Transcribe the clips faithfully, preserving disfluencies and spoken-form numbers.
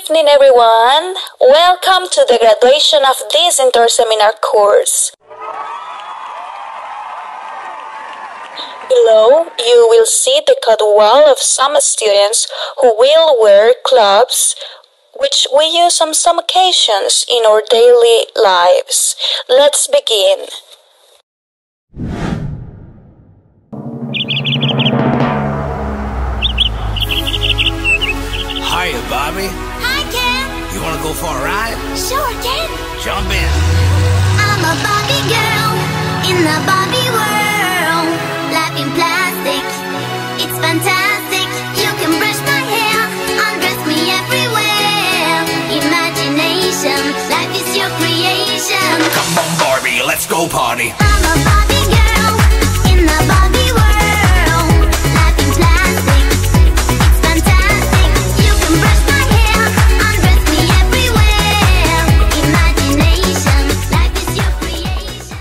evening, everyone. Welcome to the graduation of this inter-seminar course. Below, you will see the code wall of some students who will wear gloves, which we use on some occasions in our daily lives. Let's begin. Hiya, Bobby. Hi, Ken. You wanna go for a ride? Sure, Ken. Jump in. I'm a Barbie girl in the Barbie world. Life in plastic, it's fantastic. You can brush my hair, undress me everywhere. Imagination, life is your creation. Come on, Barbie, let's go party. I'm a Barbie girl in the Barbie world. Life in plastic, it's fantastic. You can brush my hair, undress me everywhere. Imagination, life is your creation.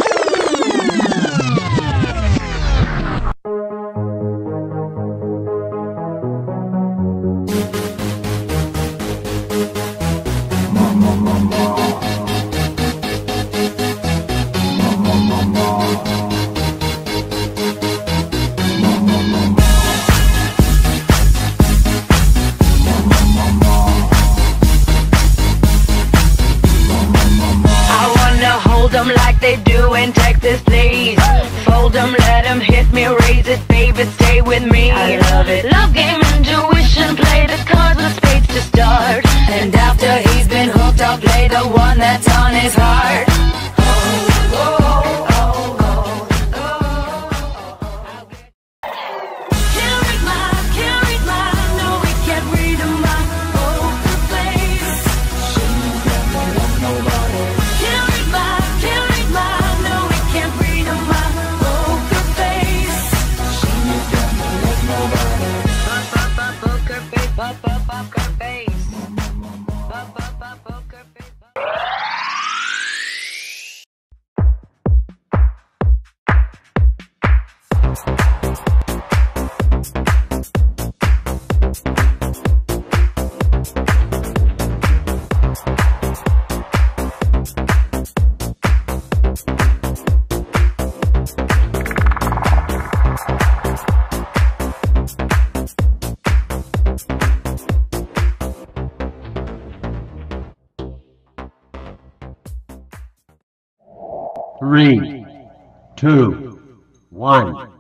I wanna hold them like they do in Texas, please. Fold them, let them hit me, raise it, baby, stay with me. I love it. Love game, intuition, play the cards with spades to start. And after he's been hooked, I'll play the one that's on his heart. Can't read my, can't read my, no, we can't read my poker face. Can't read my, can't read my, no, we can't read my poker face. Poker face, poker face, poker face. Three, two, one.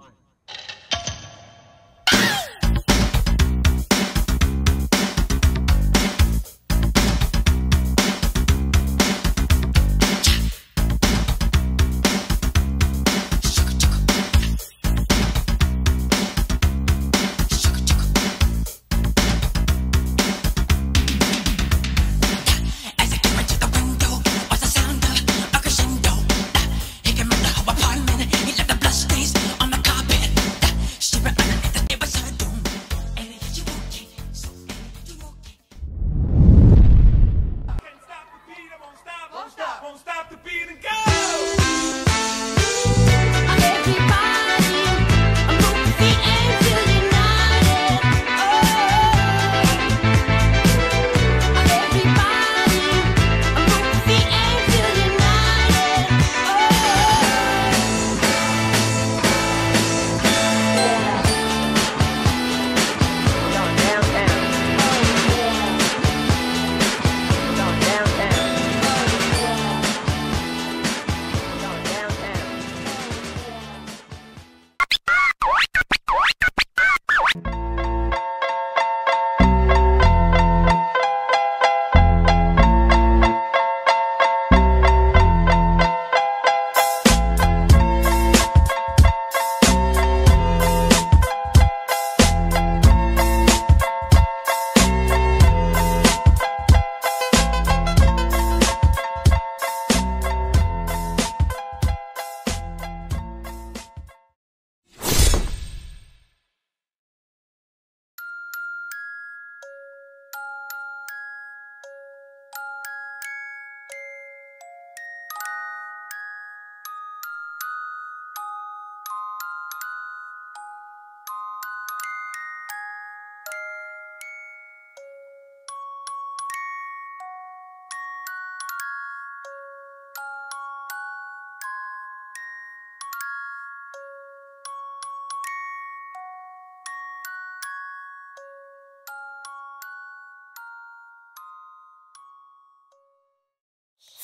As I came into the window, was the sound of a crescendo. He came in the whole apartment. He left the blood stains on the carpet.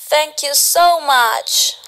Thank you so much.